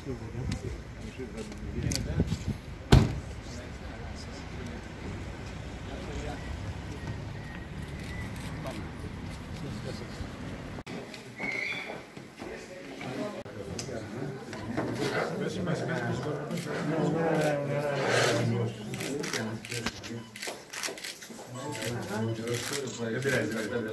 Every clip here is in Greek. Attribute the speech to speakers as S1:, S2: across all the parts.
S1: Δεν πειράζει,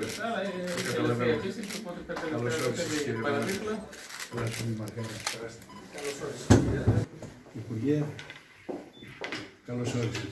S1: Υπουργέ, καλώς όρισες.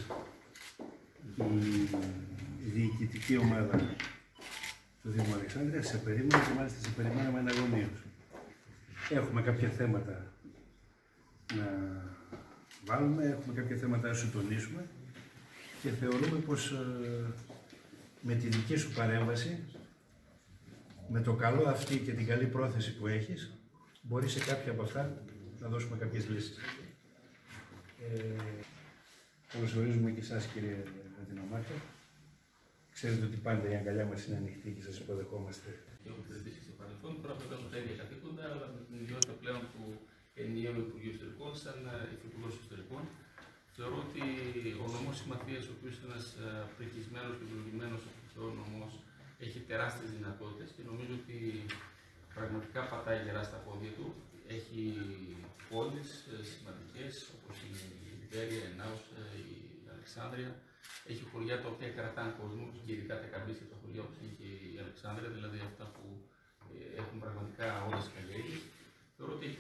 S1: Η διοικητική ομάδα του Δήμου Αλεξάνδρειας σε περίμενε και μάλιστα σε περιμέναμε αναγωνίως. Έχουμε κάποια θέματα να βάλουμε, έχουμε κάποια θέματα να σου τονίσουμε και θεωρούμε πως με τη δική σου παρέμβαση, με το καλό αυτή και την καλή πρόθεση που έχεις, μπορεί σε κάποια από αυτά να δώσουμε κάποιες λύσεις. Καλωσορίζουμε και εσάς, κύριε Αντινομάκη. Ξέρετε ότι πάντα η αγκαλιά μας είναι ανοιχτή και σας υποδεχόμαστε.
S2: Έχω συζητήσει στο παρελθόν, τώρα φεύγω τα ίδια καθήκοντα, αλλά με την ιδιότητα πλέον του ενιαίου Υπουργείου Ιστορικών, σαν Υφυπουργός Ιστορικών. Θεωρώ ότι ο νομός Συμμαθίας, ο οποίος είναι ένας πρικισμένος και προηγημένος από το Θεό νομός, έχει τεράστιες δυνατότητες και νομίζω ότι πραγματικά πατάει γερά στα πόδια του. Έχει πόλεις σημαντικές όπως είναι η Λιβέρεια, η Ενάους, η Αλεξάνδρεια. Έχει χωριά τα οποία κρατάνε κόσμο και ειδικά τα καμπίσια τα χωριά όπως είναι και η Αλεξάνδρεια, δηλαδή αυτά που έχουν πραγματικά όλες τις καλλιέργειες. Θεωρώ ότι έχει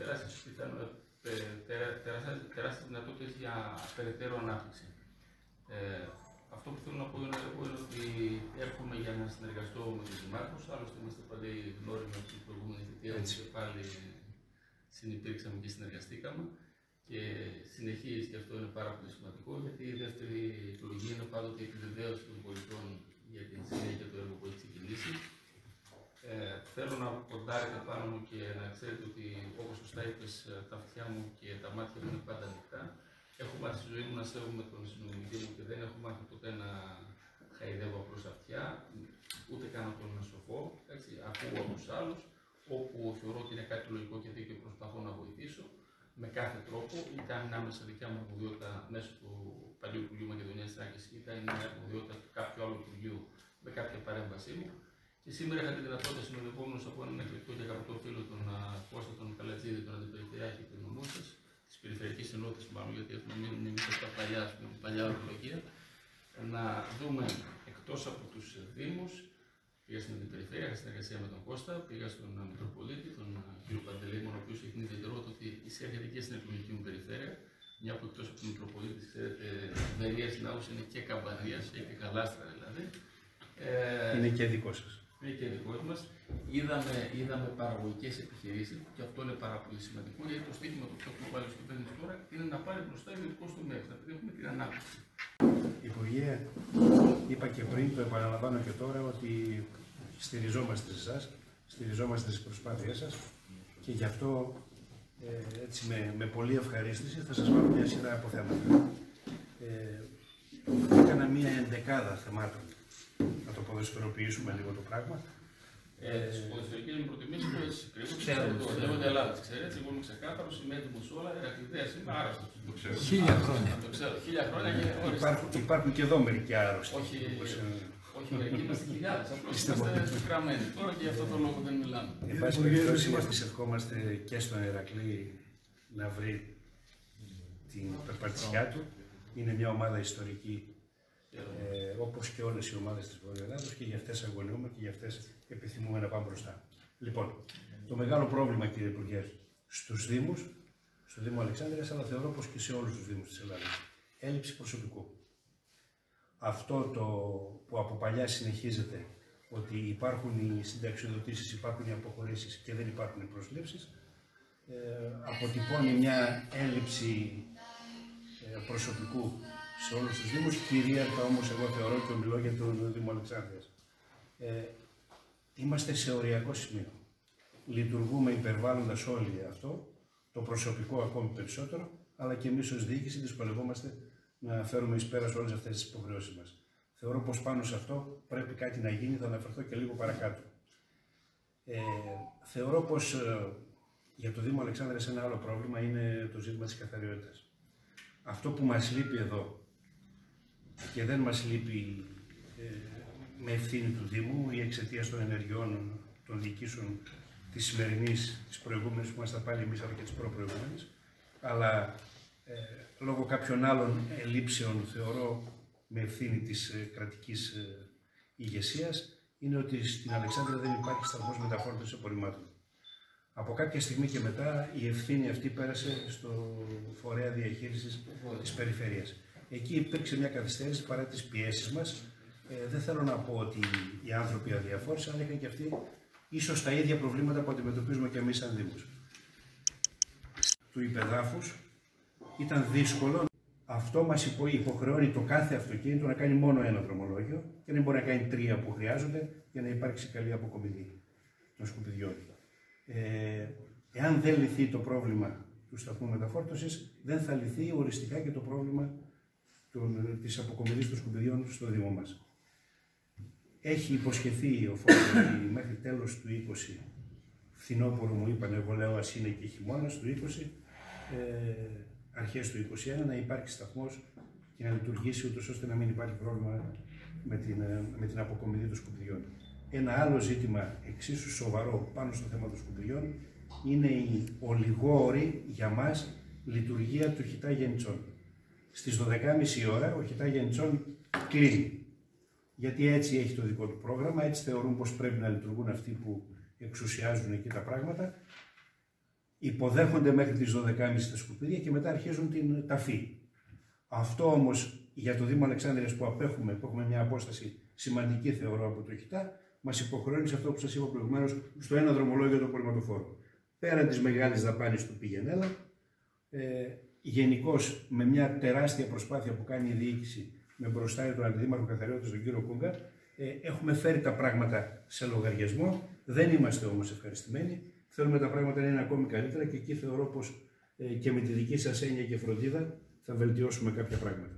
S2: τεράστιες δυνατότητες για περαιτέρω ανάπτυξη. Αυτό που θέλω να πω είναι ότι έρχομαι για να συνεργαστώ με τους δημάρχους. Άλλωστε, είμαστε πάλι γνώριμοι από την προηγούμενη θητεία και πάλι συνυπήρξαμε και συνεργαστήκαμε. Και συνεχίζει και αυτό είναι πάρα πολύ σημαντικό, γιατί η δεύτερη εκλογή είναι πάντοτε η επιβεβαίωση των πολιτών για την συνέχεια του έργου που έχει ξεκινήσει. Θέλω να ποντάρετε πάνω μου και να ξέρετε ότι, όπως σωστά είπες, τα αυτιά μου και τα μάτια μου είναι πάντα ανοιχτά. Έχω μάθει στη ζωή μου να σέβομαι τον συνομιλητή μου και δεν έχω μάθει ποτέ να χαϊδεύω απλώς αυτιά, ούτε καν να τον σοφώ. Ακούω από τους άλλους, όπου θεωρώ ότι είναι κάτι λογικό και δίκαιο, προσπαθώ να βοηθήσω με κάθε τρόπο, είτε αν είναι άμεσα δικιά μου αρμοδιότητα μέσω του παλιού Υπουργείου Μακεδονίας Θράκης, είτε αν είναι αρμοδιότητα του κάποιου άλλου Υπουργείου με κάποια παρέμβασή μου. Και σήμερα είχα τη δυνατότητα συνοδευόμενος από έναν εκλεκτό και αγαπητό φίλο, τον Κώστα τον Καλατζίδη, τον Αντιπεριφερειάρχη του νομού σας, της Περιφερειακής Ενότητας, μάλλον γιατί έχουμε μείνει εμείς στα παλιά ορολογία, να δούμε εκτός από τους Δήμους. Πήγα στην Αντιπεριφέρεια, είχα συνεργασία με τον Κώστα, πήγα στον Μητροπολίτη, τον κ. Παντελήμων, ο οποίος έχει την ιδιαιτερότητα ότι εισέρχεται και στην εκλογική μου περιφέρεια. Μια που εκτός από τον Μητροπολίτη, ξέρετε, Βερίας Ναούς είναι και Καμπανίας, έχει και Καλάστρα δηλαδή.
S1: Είναι και δικό σας.
S2: Είναι και δικό μας. Είδαμε παραγωγικές επιχειρήσεις και αυτό είναι πάρα πολύ σημαντικό, γιατί το στίχημα του που έχουμε βάλει στο κυβέρνηση τώρα είναι να πάρει μπροστά ιδιωτικό τομέα, να έχουμε την ανάπτυξη.
S1: Υπουργέ, είπα και πριν, το επαναλαμβάνω και τώρα, ότι στηριζόμαστε σε εσάς, στηριζόμαστε στις προσπάθειές σας και γι' αυτό έτσι με πολύ ευχαρίστηση θα σας βάλω μια σειρά από θέματα. Έκανα μια ενδεκάδα θεμάτων, να το ποδοσφαιροποιήσουμε λίγο το πράγμα.
S2: Τις ποδοσφαιρικές μου προτιμήσεις που έτσι κρύβω, λέγονται Ελλάδα, ξέρετε, εγώ είμαι ξεκάθαρος, είμαι έτοιμος όλα, Ηρακλειδέας είμαι άρρωστος. Το ξέρω.
S1: 1000 χρόνια.
S2: Το ξέρω, 1000 χρόνια και
S1: υπάρχουν και εδώ μερικοί άρρωστοι.
S2: Όχι μερικοί, είμαστε χιλιάδες, απλώς είμαστε γραμμένοι. Τώρα και για αυτό το λόγο δεν μιλάμε.
S1: Εν πάση περιπτώσει, εμείς ευχόμαστε και στον Ηρακλή να βρει την περπατησιά του. Είναι μια ομάδα ιστορική, όπως και όλες οι ομάδες της Βορειοελλάδος, και για αυτές αγωνιούμε και για αυτές επιθυμούμε να πάμε μπροστά. Λοιπόν, το μεγάλο πρόβλημα, κύριε Υπουργέ, στους Δήμους, στο Δήμο Αλεξάνδρειας, αλλά θεωρώ πως και σε όλους τους Δήμους της Ελλάδας, έλλειψη προσωπικού. Αυτό το που από παλιά συνεχίζεται, ότι υπάρχουν οι συνταξιοδοτήσεις, υπάρχουν οι αποχωρήσεις και δεν υπάρχουν οι προσλήψεις, αποτυπώνει μια έλλειψη προσωπικού σε όλους τους Δήμους, κυρίαρχα όμως εγώ θεωρώ και ομιλώ για τον Δήμο Αλεξάνδρειας. Είμαστε σε οριακό σημείο. Λειτουργούμε υπερβάλλοντας όλοι αυτό, το προσωπικό ακόμη περισσότερο, αλλά και εμείς ως διοίκηση δυσκολευόμαστε να φέρουμε εις πέρας όλες αυτές τις υποχρεώσεις μας. Θεωρώ πως πάνω σε αυτό πρέπει κάτι να γίνει, θα αναφερθώ και λίγο παρακάτω. Θεωρώ πως Για το Δήμο Αλεξάνδρειας ένα άλλο πρόβλημα είναι το ζήτημα της καθαριότητας. Αυτό που μας λείπει εδώ και δεν μας λείπει με ευθύνη του Δήμου ή εξαιτίας των ενεργειών των διοικήσεων της σημερινής, της προηγούμενης που ήμασταν πάλι εμείς αλλά και της προπροηγούμενης, αλλά λόγω κάποιων άλλων ελλείψεων θεωρώ με ευθύνη της κρατικής ηγεσίας, είναι ότι στην Αλεξάνδρεια δεν υπάρχει σταθμός μεταφόρτωσης απορριμμάτων. Από κάποια στιγμή και μετά η ευθύνη αυτή πέρασε στο φορέα διαχείρισης της περιφέρειας. Εκεί υπήρξε μια καθυστέρηση παρά τις πιέσεις μας. Δεν θέλω να πω ότι οι άνθρωποι αδιαφόρησαν, αλλά είχαν και αυτοί ίσως τα ίδια προβλήματα που αντιμετωπίζουμε και εμείς σαν Δήμος. Του υπεδάφους ήταν δύσκολο. Αυτό μας υποχρεώνει το κάθε αυτοκίνητο να κάνει μόνο ένα δρομολόγιο και δεν μπορεί να κάνει 3 που χρειάζονται για να υπάρξει καλή αποκομιδή των σκουπιδιών. Εάν δεν λυθεί το πρόβλημα του σταθμού μεταφόρτωσης, δεν θα λυθεί οριστικά και το πρόβλημα της αποκομιδής των σκουπιδιών στο Δήμο μας. Έχει υποσχεθεί ο φόρος ότι μέχρι τέλος του 20, φθινόπωρο μου είπαν, εγώ λέω ας είναι και χειμώνας του 20, αρχές του 21, να υπάρξει σταθμός και να λειτουργήσει ούτως ώστε να μην υπάρχει πρόβλημα με την αποκομιδή των σκουπιδιών. Ένα άλλο ζήτημα εξίσου σοβαρό πάνω στο θέμα των σκουπιδιών είναι η ολιγόωρη για μας λειτουργία του Χιτά Γενιτσών. Στις 12.30 ώρα ο Χιτά Γενιτσών κλείνει. Γιατί έτσι έχει το δικό του πρόγραμμα, έτσι θεωρούν πως πρέπει να λειτουργούν αυτοί που εξουσιάζουν εκεί τα πράγματα. Υποδέχονται μέχρι τις 12.30 τα σκουπίδια και μετά αρχίζουν την ταφή. Αυτό όμως για το Δήμο Αλεξάνδρειας που απέχουμε, που έχουμε μια απόσταση σημαντική θεωρώ από το Χιτά, μας υποχρεώνει σε αυτό που σας είπα προηγουμένως, στο ένα δρομολόγιο του απορριμματοφόρου. Πέραν της μεγάλης δαπάνης του πήγαινέλα, γενικώς με μια τεράστια προσπάθεια που κάνει η διοίκηση με μπροστάρι τον Αντιδήμαρχο Καθαριότητας, τον κύριο Κούγκα, έχουμε φέρει τα πράγματα σε λογαριασμό. Δεν είμαστε όμως ευχαριστημένοι. Θέλουμε τα πράγματα να είναι ακόμη καλύτερα και εκεί θεωρώ πως και με τη δική σας έννοια και φροντίδα θα βελτιώσουμε κάποια πράγματα.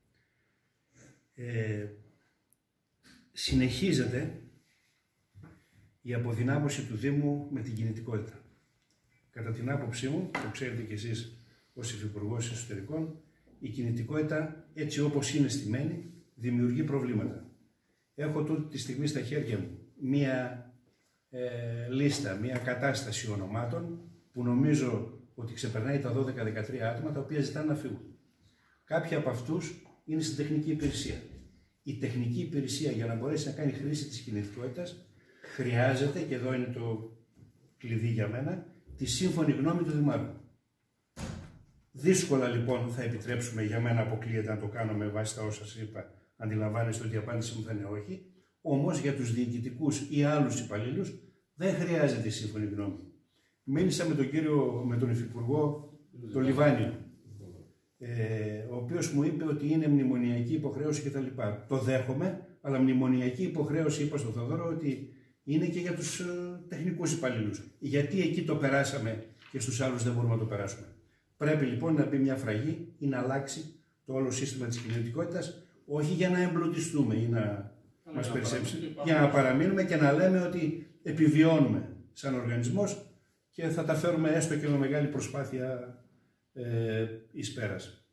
S1: Συνεχίζεται η αποδυνάμωση του Δήμου με την κινητικότητα. Κατά την άποψή μου, το ξέρετε κι εσείς ως Υφυπουργός Εσωτερικών, η κινητικότητα έτσι όπως είναι στημένη δημιουργεί προβλήματα. Έχω τούτη τη στιγμή στα χέρια μου μία λίστα, μία κατάσταση ονομάτων που νομίζω ότι ξεπερνάει τα 12-13 άτομα τα οποία ζητάνε να φύγουν. Κάποιοι από αυτούς είναι στην τεχνική υπηρεσία. Η τεχνική υπηρεσία για να μπορέσει να κάνει χρήση της κινητικότητας χρειάζεται, και εδώ είναι το κλειδί για μένα, τη σύμφωνη γνώμη του Δημάρχου. Δύσκολα λοιπόν θα επιτρέψουμε, για μένα αποκλείεται να το κάνω με βάση τα όσα σας είπα, αντιλαμβάνεστε ότι η απάντηση μου θα είναι όχι, όμως για τους διοικητικούς ή άλλους υπαλλήλους δεν χρειάζεται σύμφωνη γνώμη. Μίλησα με τον Υφυπουργό, τον Λιβάνιο, ο οποίος μου είπε ότι είναι μνημονιακή υποχρέωση κτλ. Το δέχομαι, αλλά μνημονιακή υποχρέωση, είπα στον Θοδόρο, ότι είναι και για τους τεχνικούς υπαλλήλους. Γιατί εκεί το περάσαμε και στους άλλους δεν μπορούμε να το περάσουμε. Πρέπει λοιπόν να μπει μια φραγή ή να αλλάξει το όλο σύστημα της κινητικότητας, όχι για να εμπλουτιστούμε ή να μας περισσέψει, για να παραμείνουμε και να λέμε ότι επιβιώνουμε σαν οργανισμός και θα τα φέρουμε έστω και με μεγάλη προσπάθεια εις πέρας.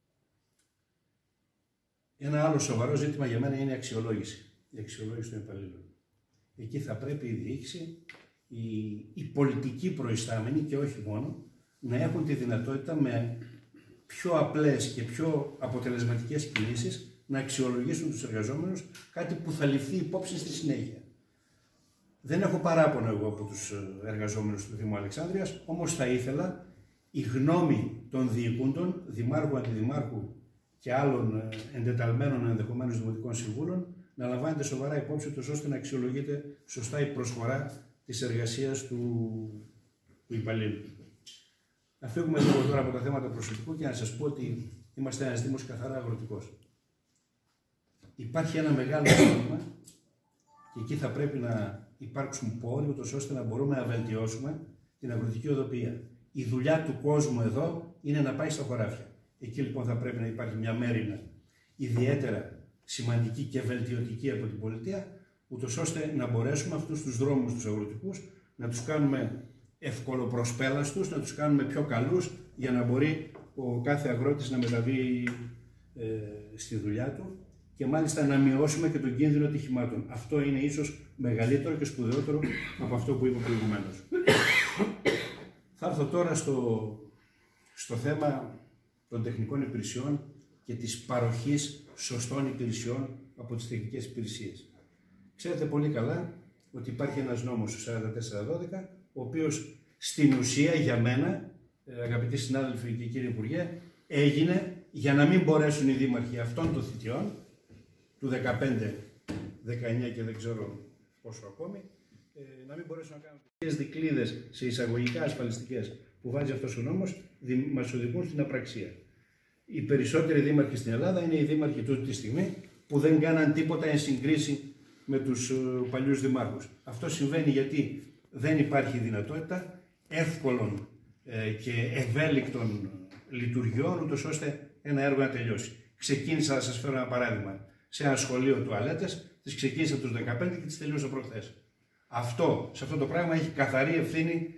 S1: Ένα άλλο σοβαρό ζήτημα για μένα είναι η αξιολόγηση. Η αξιολόγηση των υπαλλήλων. Εκεί θα πρέπει η διοίκηση, οι πολιτικοί προϊστάμενοι και όχι μόνο, να έχουν τη δυνατότητα με πιο απλές και πιο αποτελεσματικές κινήσεις να αξιολογήσουν τους εργαζόμενους, κάτι που θα ληφθεί υπόψη στη συνέχεια. Δεν έχω παράπονο εγώ από τους εργαζόμενους του Δήμου Αλεξάνδρειας, όμως θα ήθελα η γνώμη των διοικούντων, δημάρχου, αντιδημάρχου και άλλων εντεταλμένων ενδεχομένως δημοτικών συμβούλων να λαμβάνεται σοβαρά υπόψη τους ώστε να αξιολογείται σωστά η προσφορά της εργασίας του υπαλλήλου. Να φύγουμε λίγο τώρα από τα θέματα προσωπικού και να σας πω ότι είμαστε ένας Δήμος καθαρά αγροτικός. Υπάρχει ένα μεγάλο πρόβλημα και εκεί θα πρέπει να υπάρξουν πόροι ούτως ώστε να μπορούμε να βελτιώσουμε την αγροτική οδοποιία. Η δουλειά του κόσμου εδώ είναι να πάει στα χωράφια. Εκεί λοιπόν θα πρέπει να υπάρχει μια μέριμνα ιδιαίτερα σημαντική και βελτιωτική από την πολιτεία, ούτως ώστε να μπορέσουμε αυτούς τους δρόμους τους αγροτικούς να τους κάνουμε ευκολοπροσπέλαστους, να τους κάνουμε πιο καλούς για να μπορεί ο κάθε αγρότης να μεταβεί στη δουλειά του και μάλιστα να μειώσουμε και τον κίνδυνο ατυχημάτων. Αυτό είναι ίσως μεγαλύτερο και σπουδαιότερο από αυτό που είπα προηγουμένως. Θα έρθω τώρα στο θέμα των τεχνικών υπηρεσιών και της παροχής σωστών υπηρεσιών από τις τεχνικές υπηρεσίες. Ξέρετε πολύ καλά ότι υπάρχει ένας νόμος, ο 4412, ο οποίος στην ουσία για μένα, αγαπητοί συνάδελφοι και κύριε Υπουργέ, έγινε για να μην μπορέσουν οι δήμαρχοι αυτών των θητιών, του 15, 19 και δεν ξέρω πόσο ακόμη, να μην μπορέσουν να κάνουν τις δικλείδες σε εισαγωγικά ασφαλιστικές που βάζει αυτός ο νόμος, μας οδηγούν στην απραξία. Οι περισσότεροι δήμαρχοι στην Ελλάδα είναι οι δήμαρχοι τούτη τη στιγμή που δεν κάναν τίποτα εν συγκρίση με τους παλιούς δημάρχους. Αυτό συμβαίνει γιατί δεν υπάρχει δυνατότητα εύκολων και ευέλικτων λειτουργιών, ούτως ώστε ένα έργο να τελειώσει. Ξεκίνησα, να σας φέρω ένα παράδειγμα, σε ένα σχολείο τουαλέτες, τις ξεκίνησα από τους 15 και τις τελείωσα προχθές. Σε αυτό το πράγμα έχει καθαρή ευθύνη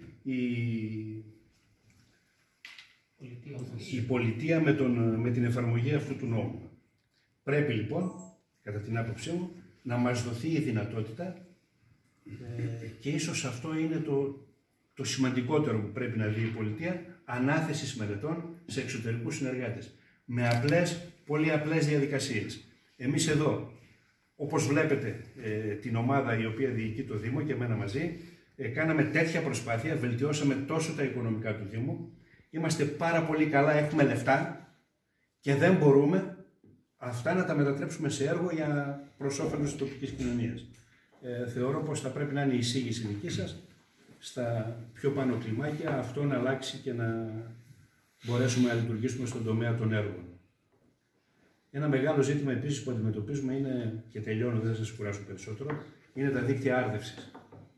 S1: η πολιτεία με την εφαρμογή αυτού του νόμου. Πρέπει λοιπόν, κατά την άποψή μου, να μας δοθεί η δυνατότητα και ίσως αυτό είναι το σημαντικότερο που πρέπει να δει η πολιτεία, ανάθεσης μελετών σε εξωτερικούς συνεργάτες. Με πολύ απλές διαδικασίες. Εμείς εδώ, όπως βλέπετε την ομάδα η οποία διοικεί το Δήμο και εμένα μαζί, κάναμε τέτοια προσπάθεια, βελτιώσαμε τόσο τα οικονομικά του Δήμου, είμαστε πάρα πολύ καλά, έχουμε λεφτά και δεν μπορούμε αυτά να τα μετατρέψουμε σε έργο για προς όφελος της τοπικής κοινωνίας. Θεωρώ πως θα πρέπει να είναι η εισήγηση δική σας στα πιο πάνω κλιμάκια, αυτό να αλλάξει και να μπορέσουμε να λειτουργήσουμε στον τομέα των έργων. Ένα μεγάλο ζήτημα επίσης που αντιμετωπίζουμε είναι, και τελειώνω, δεν θα σας κουράσω περισσότερο, είναι τα δίκτυα άρδευσης.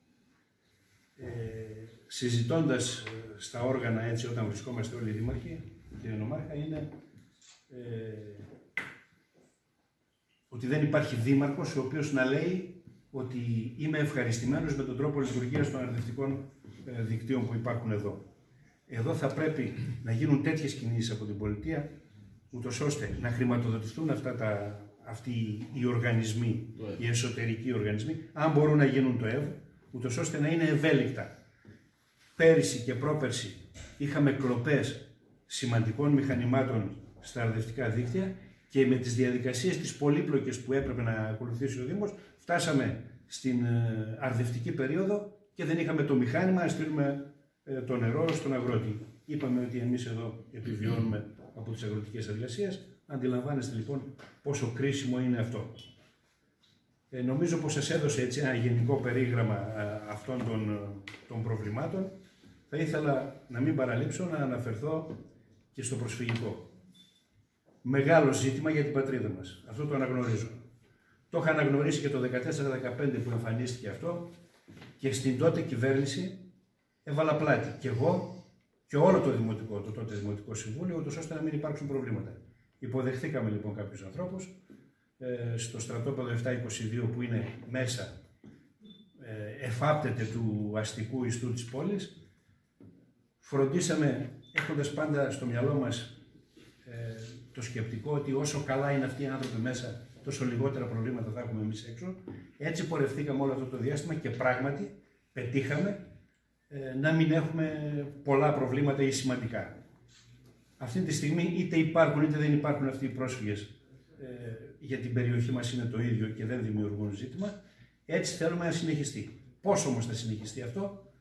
S1: Συζητώντας στα όργανα έτσι όταν βρισκόμαστε όλοι οι δήμαρχοι, κύριε Νομάρχα, είναι ότι δεν υπάρχει δήμαρχος ο οποίος να λέει ότι είμαι ευχαριστημένος με τον τρόπο λειτουργίας των αρδευτικών δικτύων που υπάρχουν εδώ. Εδώ θα πρέπει να γίνουν τέτοιες κινήσεις από την πολιτεία, ούτως ώστε να χρηματοδοτηθούν αυτοί οι οργανισμοί, οι εσωτερικοί οργανισμοί, αν μπορούν να γίνουν το ΕΒ, ούτως ώστε να είναι ευέλικτα. Πέρυσι και πρόπερσι είχαμε κλοπές σημαντικών μηχανημάτων στα αρδευτικά δίκτυα και με τις διαδικασίες τις πολύπλοκες που έπρεπε να ακολουθήσει ο Δήμος, φτάσαμε στην αρδευτική περίοδο και δεν είχαμε το μηχάνημα να στείλουμε το νερό στον αγρότη. Είπαμε ότι εμείς εδώ επιβιώνουμε από τις αγροτικές εργασίες. Αντιλαμβάνεστε λοιπόν πόσο κρίσιμο είναι αυτό. Νομίζω πως σας έδωσε έτσι ένα γενικό περίγραμμα αυτών των προβλημάτων. Θα ήθελα να μην παραλείψω να αναφερθώ και στο προσφυγικό. Μεγάλο ζήτημα για την πατρίδα μας. Αυτό το αναγνωρίζω. Το είχα αναγνωρίσει και το 14-15 που εμφανίστηκε αυτό και στην τότε κυβέρνηση έβαλα πλάτη. Και εγώ και όλο το τότε Δημοτικό Συμβούλιο, ούτως ώστε να μην υπάρξουν προβλήματα. Υποδεχθήκαμε λοιπόν κάποιους ανθρώπους στο στρατόπεδο 722 που είναι μέσα, εφάπτεται του αστικού ιστού της πόλης. Φροντίσαμε, έχοντας πάντα στο μυαλό μας το σκεπτικό ότι όσο καλά είναι αυτοί οι άνθρωποι μέσα, τόσο λιγότερα προβλήματα θα έχουμε εμείς έξω. Έτσι πορευθήκαμε όλο αυτό το διάστημα και πράγματι πετύχαμε να μην έχουμε πολλά προβλήματα ή σημαντικά. Αυτή τη στιγμή είτε υπάρχουν είτε δεν υπάρχουν αυτοί οι πρόσφυγες για την περιοχή μας είναι το ίδιο και δεν δημιουργούν ζήτημα. Έτσι θέλουμε να συνεχιστεί. Πώς όμως θα συνεχιστεί αυτό?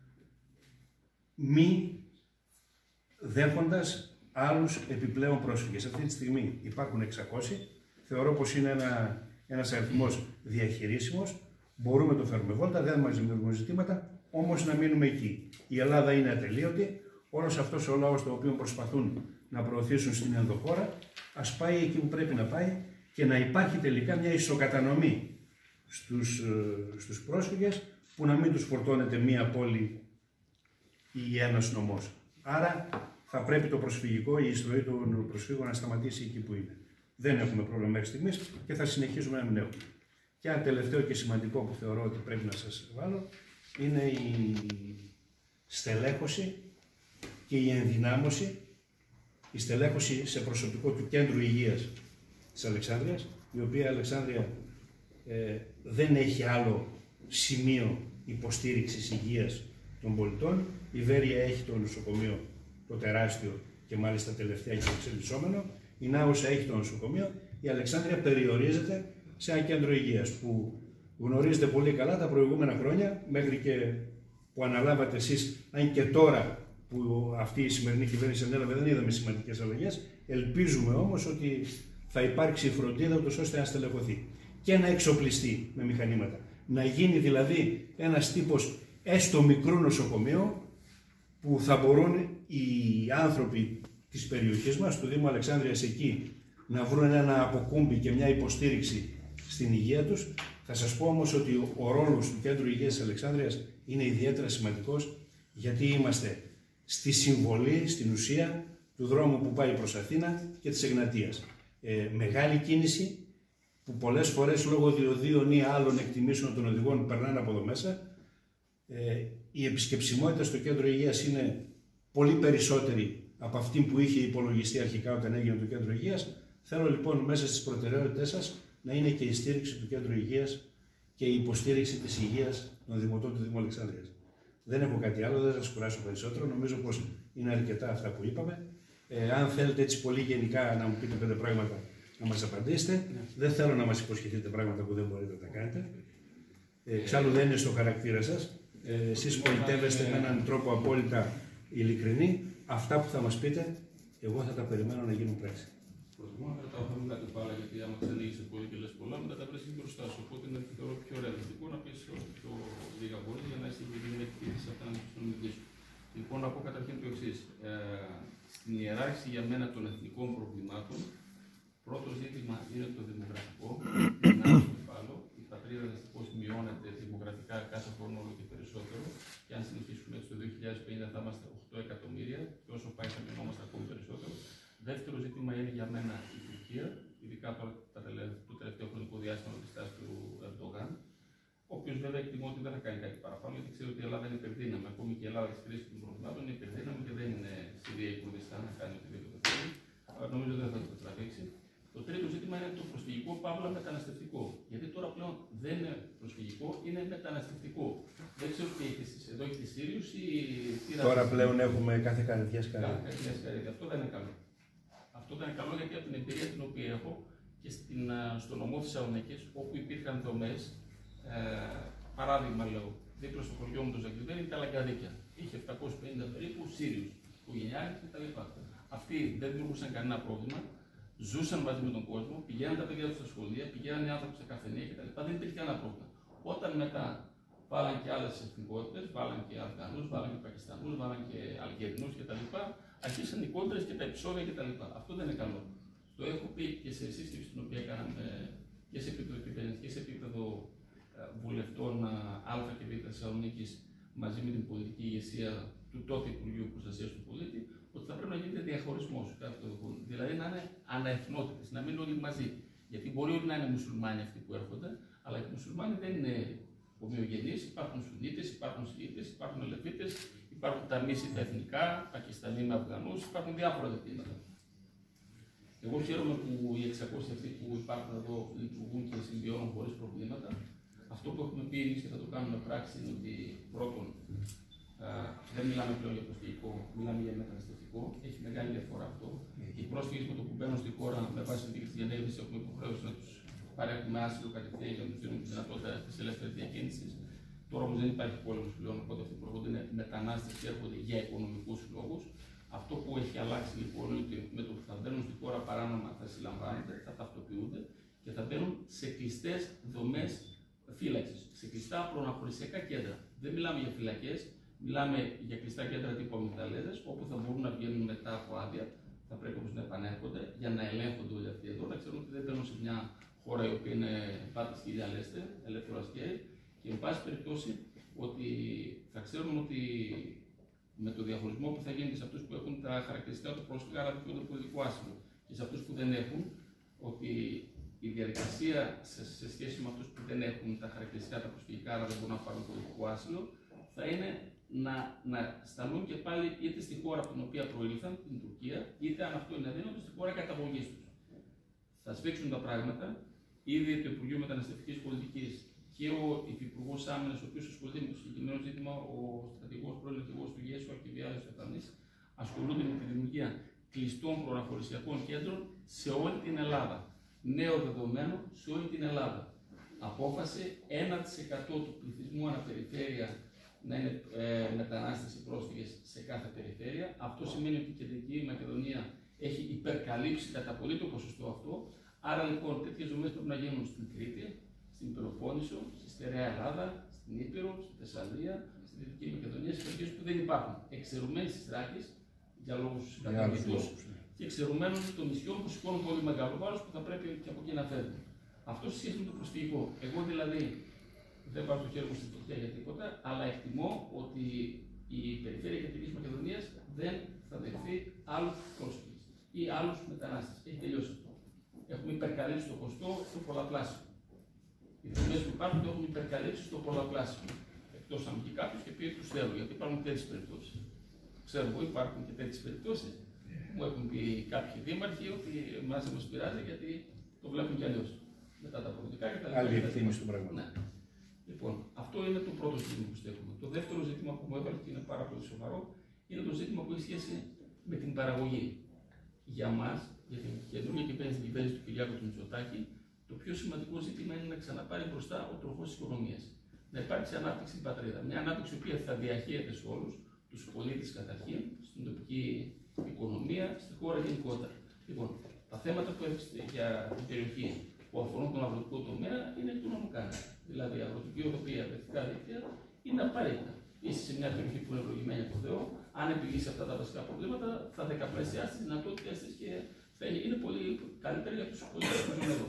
S1: Μη δέχοντας άλλους επιπλέον πρόσφυγες. Αυτή τη στιγμή υπάρχουν 600. Θεωρώ πως είναι ένας αριθμός διαχειρίσιμος. Μπορούμε να το φέρουμε βόλτα, δεν μας δημιουργούν ζητήματα, όμως να μείνουμε εκεί. Η Ελλάδα είναι ατελείωτη. Όλος αυτός ο λαός το οποίο προσπαθούν να προωθήσουν στην ενδοχώρα, ας πάει εκεί που πρέπει να πάει και να υπάρχει τελικά μια ισοκατανομή στους πρόσφυγες που να μην τους φορτώνεται μία πόλη ή ένας νομός. Άρα θα πρέπει το προσφυγικό, η εισρωή των προσφύγων να σταματήσει εκεί που είναι. Δεν έχουμε πρόβλημα μέχρι στιγμής και θα συνεχίσουμε να μην έχουμε. Και ένα τελευταίο και σημαντικό που θεωρώ ότι πρέπει να σας βάλω είναι στελέχωση και η ενδυνάμωση, η στελέχωση σε προσωπικό του Κέντρου Υγείας της Αλεξάνδρειας, η οποία Αλεξάνδρεια δεν έχει άλλο σημείο υποστήριξης υγείας των πολιτών. Η Βέρεια έχει το νοσοκομείο, το τεράστιο και μάλιστα τελευταία και εξελισσόμενο. Η Νάουσα έχει το νοσοκομείο. Η Αλεξάνδρεια περιορίζεται σε ένα κέντρο υγείας που γνωρίζετε πολύ καλά τα προηγούμενα χρόνια, μέχρι και που αναλάβατε εσείς, αν και τώρα που αυτή η σημερινή κυβέρνηση ανέλαβε δεν είδαμε σημαντικές αλλαγές. Ελπίζουμε όμως ότι θα υπάρξει η φροντίδα ούτως ώστε να στελεχωθεί και να εξοπλιστεί με μηχανήματα. Να γίνει δηλαδή ένας τύπος έστω μικρού νοσοκομείου που θα μπορούν οι άνθρωποι της περιοχής μας, του Δήμου Αλεξάνδρειας εκεί, να βρουν ένα αποκούμπι και μια υποστήριξη στην υγεία τους. Θα σας πω όμως ότι ο ρόλος του Κέντρου Υγείας της Αλεξάνδρειας είναι ιδιαίτερα σημαντικός, γιατί είμαστε στη συμβολή, στην ουσία, του δρόμου που πάει προς Αθήνα και της Εγνατίας. Μεγάλη κίνηση που πολλές φορές λόγω διοδίων ή άλλων εκτιμήσεων των οδηγών περνάνε από εδώ μέσα. Η επισκεψιμότητα στο Κέντρο Υγείας είναι πολύ περισσότερη από αυτή που είχε υπολογιστεί αρχικά όταν έγινε το Κέντρο Υγείας. Θέλω λοιπόν μέσα στις προτεραιότητές σας να είναι και η στήριξη του Κέντρου Υγείας και η υποστήριξη της υγείας των δημοτών του Δήμου Αλεξάνδρειας. Δεν έχω κάτι άλλο, δεν θα σας κουράσω περισσότερο. Νομίζω πως είναι αρκετά αυτά που είπαμε. Αν θέλετε έτσι πολύ γενικά να μου πείτε 5 πράγματα να μας απαντήσετε. Δεν θέλω να μας υποσχεθείτε πράγματα που δεν μπορείτε να τα κάνετε. Εξάλλου δεν είναι στο χαρακτήρα σας. Εσείς πολιτεύεστε με έναν τρόπο απόλυτα ειλικρινή. Αυτά που θα μας πείτε, εγώ θα τα περιμένω να γίνουν πράξη.
S2: Προτιμώ να κρατάω χαμηλά την μπάλα, γιατί άμα ξανοίγησε πολύ και λες πολλά, μετά τα βρίσκεις μπροστά σου. Οπότε είναι θεωρώ πιο ρεαλιστικό να πεις όσο πιο λίγα μπορεί για να είσαι γεννημένη εκτίμηση απέναντι στον νομική σου. Λοιπόν, να πω καταρχήν το εξής. Στην ιεράρχηση για μένα των εθνικών προβλημάτων, πρώτο ζήτημα είναι το δημογραφικό. Είναι ένα κεφάλαιο. Η πατρίδα δυστυχώς μειώνεται δημογραφικά κάθε χρόνο όλο και περισσότερο. Και αν συνεχίσουμε έτσι το 2050 θα είμαστε 8 εκατομμύρια, και όσο πάει θα μειωνόμαστε ακόμη περισσότερο. Δεύτερο ζήτημα είναι για μένα η Τουρκία, ειδικά το τελευταίο χρονικό διάστημα τη τάση του Ερντογάν, ο οποίος βέβαια εκτιμώ ότι δεν θα κάνει κάτι παραπάνω, γιατί ξέρω ότι η Ελλάδα είναι υπερδύναμη. Ακόμη και η Ελλάδα τη κρίση των προβλημάτων είναι υπερδύναμη και δεν είναι Συρία ή Κουρδιστάν να κάνει οτιδήποτε θέλει. Αλλά νομίζω δεν θα το τραβήξει. Το τρίτο ζήτημα είναι το προσφυγικό παύλα μεταναστευτικό. Γιατί τώρα πλέον δεν είναι προσφυγικό, είναι μεταναστευτικό. Δεν ξέρω τι έχει εσείς. Εδώ έχετε Σύριους ή.
S1: Τώρα πλέον έχουμε κάθε καρδιά σκαρίδα.
S2: Αυτό δεν είναι καλό. Αυτό ήταν καλό γιατί από την εμπειρία την οποία έχω και στο νομό Θεσσαλονίκης, όπου υπήρχαν δομές, παράδειγμα λέω, δίπλα στο χωριό μου το Ζαγκλιβέρι, τα Λαγκαδίκια. Είχε 750 περίπου Σύριους, οικογενειάρχες κτλ. Αυτοί δεν δημιουργούσαν κανένα πρόβλημα, ζούσαν μαζί με τον κόσμο, πηγαίναν τα παιδιά τους στα σχολεία, πηγαίναν οι άνθρωποι στα καφενεία κτλ. Δεν υπήρχε κανένα πρόβλημα. Όταν μετά βάλαν και άλλες εθνικότητες, βάλαν και Αφγανούς, βάλαν και Πακιστανούς, βάλαν και Αλγερινούς κτλ. Αρχίσαν οι κόντρες και τα επεισόδια κτλ. Αυτό δεν είναι καλό. Το έχω πει και σε σύσκεψη την οποία κάναμε και σε επίπεδο κυβέρνησης και σε επίπεδο βουλευτών Α και Β Θεσσαλονίκης μαζί με την πολιτική ηγεσία του τότε Υπουργείου Προστασίας του Πολίτη, ότι θα πρέπει να γίνεται διαχωρισμός. Δηλαδή να είναι αναεθνότητες, να μην είναι όλοι μαζί. Γιατί μπορεί όλοι να είναι μουσουλμάνοι αυτοί που έρχονται, αλλά οι μουσουλμάνοι δεν είναι ομοιογενείς. Υπάρχουν Σουνίτες, υπάρχουν Σιήτες, υπάρχουν Ελεφίτες, υπάρχουν τα μίση τα εθνικά, Πακιστανοί με Αφγανούς, υπάρχουν διάφορα ζητήματα. Εγώ χαίρομαι που οι 600 αυτοί που υπάρχουν εδώ λειτουργούν και συμβιώνουν χωρίς προβλήματα. Αυτό που έχουμε πει εμείς και θα το κάνουμε πράξη είναι ότι πρώτον δεν μιλάμε πλέον για προσφυγικό, μιλάμε για μεταναστευτικό. Έχει μεγάλη διαφορά αυτό. Οι πρόσφυγες με το που μπαίνουν στη χώρα με βάση την δίκη της Γενέβης έχουμε υποχρέωση να τους παρέχουμε άσυλο κατευθείαν για να τους δίνουμε τη δυνατότητα της ελεύθερης διακίνησης. Τώρα όμως δεν υπάρχει πόλεμος πλέον, οπότε αυτοί που έρχονται είναι μετανάστες και έρχονται για οικονομικούς λόγους. Αυτό που έχει αλλάξει λοιπόν είναι ότι με το που θα μπαίνουν στη χώρα παράνομα θα συλλαμβάνονται, θα ταυτοποιούνται και θα μπαίνουν σε κλειστές δομές φύλαξης, σε κλειστά προαναχωρησιακά κέντρα. Δεν μιλάμε για φυλακές, μιλάμε για κλειστά κέντρα τύπου αμυγδαλέδες, όπου θα μπορούν να βγαίνουν μετά από άδεια. Θα πρέπει όμως να επανέρχονται για να ελέγχονται όλοι αυτοί εδώ, να ξέρουν ότι δεν μπαίνουν σε μια χώρα η οποία είναι πάτε σκυλιά λέστε, ελεύθερο ασκέι, και εν πάση περιπτώσει ότι θα ξέρουν ότι με το διαχωρισμό που θα γίνει και σε αυτούς που έχουν τα χαρακτηριστικά του πρόσφυγα, αλλά δικαιούνται πολιτικό άσυλο, και σε αυτούς που δεν έχουν, ότι η διαδικασία σε σχέση με αυτούς που δεν έχουν τα χαρακτηριστικά τα προσφυγικά, αλλά δεν μπορούν να πάρουν πολιτικό άσυλο, θα είναι να σταλούν και πάλι είτε στη χώρα από την οποία προήλθαν, την Τουρκία, είτε αν αυτό είναι αδύνατο, στη χώρα καταγωγής τους. Θα σφίξουν τα πράγματα. Ήδη το Υπουργείο Μεταναστευτικής Πολιτικής και ο Υφυπουργός Άμυνας, ο οποίος ασχολείται με το συγκεκριμένο ζήτημα, ο στρατηγός πρώην αρχηγός του ΓΕΣΟ, Αρκιβιάδης Στεφανής, ασχολούνται με τη δημιουργία κλειστών προαναφορησιακών κέντρων σε όλη την Ελλάδα. Νέο δεδομένο σε όλη την Ελλάδα. Απόφαση 1% του πληθυσμού αναπεριφέρεια να είναι μετανάστες ή πρόσφυγες σε κάθε περιφέρεια. Αυτό σημαίνει ότι η Κεντρική Μακεδονία έχει υπερκαλύψει κατά πολύ το ποσοστό αυτό. Άρα λοιπόν τέτοιες δομές πρέπει να γίνουν στην Κρήτη, στην Πελοπόννησο, στη Στερεά Ελλάδα, στην Ήπειρο, στη Θεσσαλία, στη Δυτική Μακεδονία, σε περιοχές που δεν υπάρχουν. Εξαιρουμένες της Θράκης, για λόγους κατανοητούς, και εξαιρουμένων των νησιών που σηκώνουν πολύ μεγάλο βάρος που θα πρέπει και από εκεί να φεύγουν. Αυτό σε σχέση με το προσφυγικό. Εγώ δηλαδή δεν βάζω το χέρι μου στην φωτιά για τίποτα, αλλά εκτιμώ ότι η περιφέρεια Κεντρικής Μακεδονίας δεν θα δεχθεί άλλους πρόσφυγες ή άλλους μετανάστες. Έχει τελειώσει αυτό. Έχουμε υπερκαλύψει το ποστό στο πολλαπλάσιο. Οι δομές που υπάρχουν το έχουν υπερκαλύψει στο πολλαπλάσιο. Εκτός αν βγει κάποιος και πει τους θέλω, γιατί υπάρχουν τέτοιες περιπτώσεις. Ξέρω εγώ, υπάρχουν και τέτοιες περιπτώσεις. Μου έχουν πει κάποιοι δήμαρχοι ότι εμάς δεν μας πειράζει γιατί το βλέπουν κι αλλιώς. Μετά τα πολιτικά και τα λοιπά.
S1: Άλλη εκτίμηση του πράγματος.
S2: Ναι. Λοιπόν, αυτό είναι το πρώτο ζήτημα που στέκουμε. Το δεύτερο ζήτημα που μου έβαλε και είναι πάρα πολύ σοβαρό είναι το ζήτημα που έχει σχέση με την παραγωγή. Για μας, για την καινούργια κυβέρνηση, την κυβέρνηση του Κυριάκου του Μητσοτάκη, το πιο σημαντικό ζήτημα είναι να ξαναπάρει μπροστά ο τροχός της οικονομίας. Να υπάρξει ανάπτυξη στην πατρίδα. Μια ανάπτυξη η οποία θα διαχέεται σε όλους, τους πολίτες καταρχήν, στην τοπική οικονομία, στη χώρα γενικότερα. Λοιπόν, τα θέματα που έχετε για την περιοχή που αφορούν τον αγροτικό τομέα είναι εκ του νόμου κάνευ. Δηλαδή, η αγροτική οδοποιία, αγροτικά δίκτυα είναι απαραίτητα. Είσαι σε μια περιοχή που είναι ευλογημένη από τον Θεό, αν επιλύσει αυτά τα βασικά προβλήματα, θα δεκαπλασιάσει τι δυνατότητε τη και θα είναι πολύ καλύτερη για του πολίτε που ζουν εδώ.